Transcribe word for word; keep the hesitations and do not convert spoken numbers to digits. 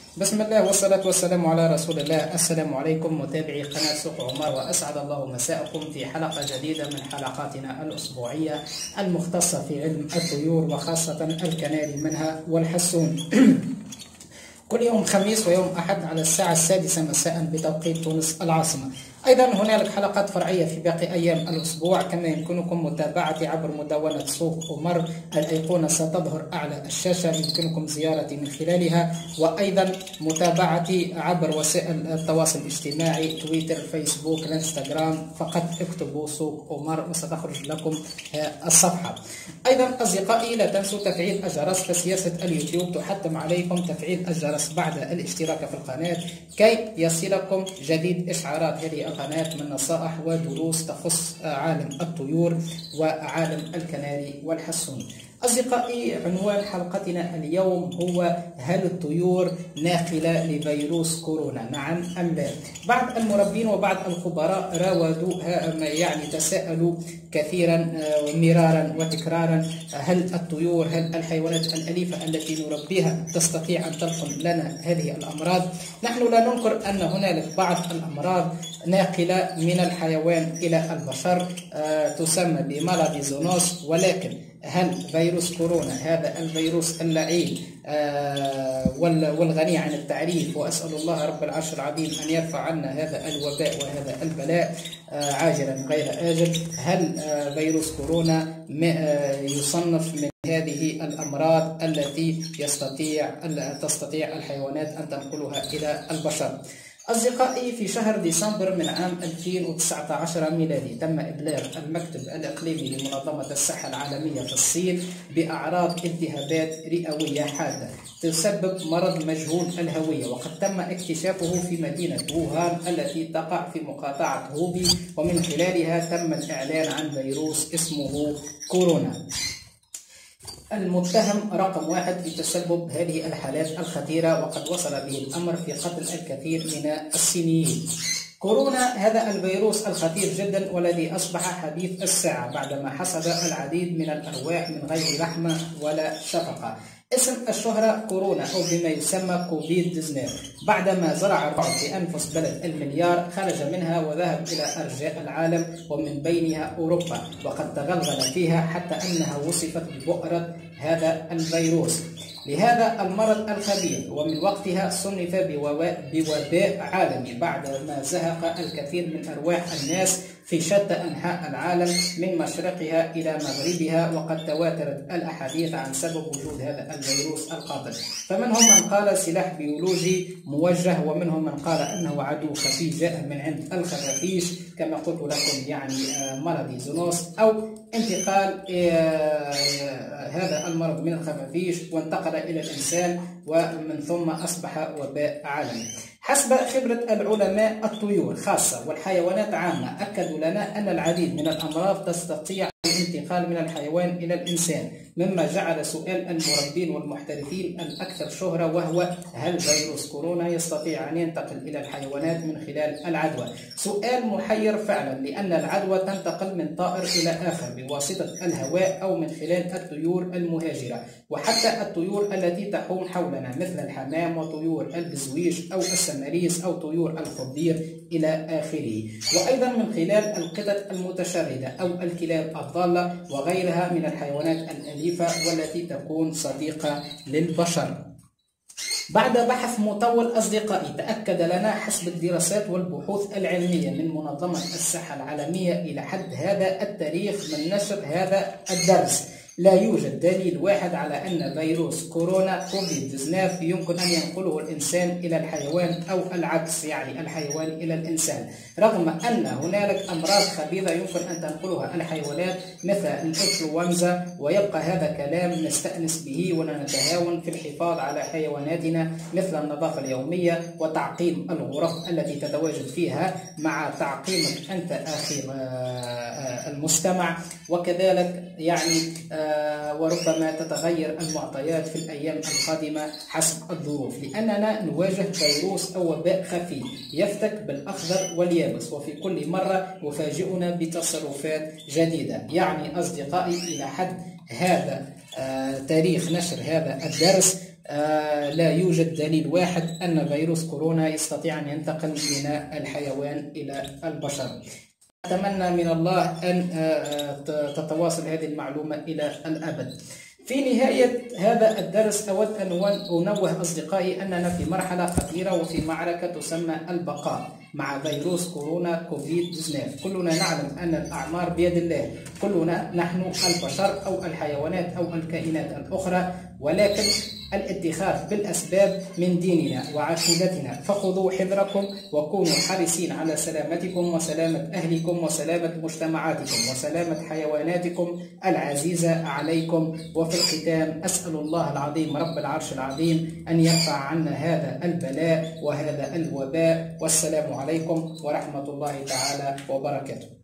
بسم الله والصلاة والسلام على رسول الله. السلام عليكم متابعي قناة سوق عمر، وأسعد الله مساءكم في حلقة جديدة من حلقاتنا الأسبوعية المختصة في علم الطيور وخاصة الكناري منها والحسون. كل يوم خميس ويوم أحد على الساعة السادسة مساء بتوقيت تونس العاصمة. أيضا هنالك حلقات فرعية في باقي أيام الأسبوع، كما يمكنكم متابعتي عبر مدونة سوق عمر. الأيقونة ستظهر أعلى الشاشة، يمكنكم زيارتي من خلالها، وأيضا متابعتي عبر وسائل التواصل الاجتماعي تويتر، فيسبوك، الانستغرام. فقط اكتبوا سوق عمر وستخرج لكم الصفحة. أيضا أصدقائي لا تنسوا تفعيل الجرس، فسياسة اليوتيوب تحتم عليكم تفعيل الجرس بعد الاشتراك في القناة كي يصلكم جديد إشعارات هذه القناة من نصائح ودروس تخص عالم الطيور وعالم الكناري والحسون. أصدقائي، عنوان حلقتنا اليوم هو: هل الطيور ناقلة لفيروس كورونا؟ نعم أم لا؟ بعض المربين وبعض الخبراء راودوا يعني تساءلوا كثيرا ومرارا وتكرارا: هل الطيور، هل الحيوانات الأليفة التي نربيها تستطيع أن تنقل لنا هذه الأمراض؟ نحن لا ننكر أن هنالك بعض الأمراض ناقلة من الحيوان إلى البشر، تسمى بمالادي زونوس، ولكن هل فيروس كورونا هذا الفيروس اللعين آه والغني عن التعريف، وأسأل الله رب العرش العظيم أن يرفع عنا هذا الوباء وهذا البلاء آه عاجلا غير آجل، هل آه فيروس كورونا آه يصنف من هذه الأمراض التي يستطيع تستطيع الحيوانات أن تنقلها إلى البشر؟ أصدقائي، في شهر ديسمبر من عام ألفين وتسعة عشر ميلادي تم إبلاغ المكتب الإقليمي لمنظمة الصحة العالمية في الصين بأعراض التهابات رئوية حادة تسبب مرض مجهول الهوية، وقد تم اكتشافه في مدينة ووهان التي تقع في مقاطعة هوبي، ومن خلالها تم الإعلان عن فيروس اسمه كورونا، المتهم رقم واحد في تسبب هذه الحالات الخطيرة، وقد وصل به الأمر في قتل الكثير من الصينيين. كورونا هذا الفيروس الخطير جدا والذي أصبح حديث الساعة بعدما حصد العديد من الأرواح من غير رحمة ولا شفقة. اسم الشهرة كورونا، أو بما يسمى كوفيد تسعة عشر، بعدما زرع الرعب في أنفس بلد المليار خرج منها وذهب إلى أرجاء العالم ومن بينها أوروبا، وقد تغلغل فيها حتى أنها وصفت ببؤرة هذا الفيروس لهذا المرض الخبيث، ومن وقتها صنف بوباء عالمي بعدما زهق الكثير من أرواح الناس في شتى أنحاء العالم من مشرقها إلى مغربها، وقد تواترت الأحاديث عن سبب وجود هذا الفيروس القاتل. فمنهم من قال سلاح بيولوجي موجه، ومنهم من قال أنه عدو خفي جاء من عند الخفافيش كما قلت لكم، يعني مرض زونوس، أو انتقال هذا المرض من الخفافيش وانتقل إلى الإنسان ومن ثم أصبح وباء عالمي. حسب خبرة العلماء الطيور خاصة والحيوانات عامة، أكدوا لنا أن العديد من الأمراض تستطيع الانتقال من الحيوان إلى الإنسان، مما جعل سؤال المربين والمحترفين الأكثر شهرة، وهو: هل فيروس كورونا يستطيع أن ينتقل إلى الحيوانات من خلال العدوى؟ سؤال محير فعلا، لأن العدوى تنتقل من طائر إلى آخر بواسطة الهواء أو من خلال الطيور المهاجرة، وحتى الطيور التي تحوم حولنا مثل الحمام وطيور البزويش أو السماريس أو طيور الخضير إلى آخره، وأيضا من خلال القطط المتشردة أو الكلاب الضالة وغيرها من الحيوانات الأليفة والتي تكون صديقة للبشر. بعد بحث مطول أصدقائي، تأكد لنا حسب الدراسات والبحوث العلمية من منظمة الصحة العالمية إلى حد هذا التاريخ من نشر هذا الدرس، لا يوجد دليل واحد على أن فيروس كورونا كوفيد تسعة عشر يمكن أن ينقله الإنسان إلى الحيوان أو العكس، يعني الحيوان إلى الإنسان، رغم أن هنالك أمراض خبيثة يمكن أن تنقلها الحيوانات مثل الإنفلونزا، ويبقى هذا كلام نستأنس به ونتهاون في الحفاظ على حيواناتنا، مثل النظافة اليومية وتعقيم الغرف التي تتواجد فيها مع تعقيمك أنت أخي المستمع، وكذلك يعني وربما تتغير المعطيات في الأيام القادمة حسب الظروف، لأننا نواجه فيروس أو وباء خفي يفتك بالأخضر واليابس، وفي كل مرة يفاجئنا بتصرفات جديدة. يعني أصدقائي، إلى حد هذا تاريخ نشر هذا الدرس لا يوجد دليل واحد أن فيروس كورونا يستطيع أن ينتقل من الحيوان إلى البشر. أتمنى من الله أن تتواصل هذه المعلومة إلى الأبد. في نهاية هذا الدرس أود أن أنوه أصدقائي أننا في مرحلة خطيرة وفي معركة تسمى البقاء مع فيروس كورونا كوفيد تسعة عشر. كلنا نعلم أن الأعمار بيد الله، كلنا نحن البشر أو الحيوانات أو الكائنات الأخرى، ولكن الاتخاذ بالأسباب من ديننا وعقيدتنا. فخذوا حذركم وكونوا حريصين على سلامتكم وسلامة أهلكم وسلامة مجتمعاتكم وسلامة حيواناتكم العزيزة عليكم. وفي الختام أسأل الله العظيم رب العرش العظيم أن يرفع عنا هذا البلاء وهذا الوباء، والسلام عليكم ورحمة الله تعالى وبركاته.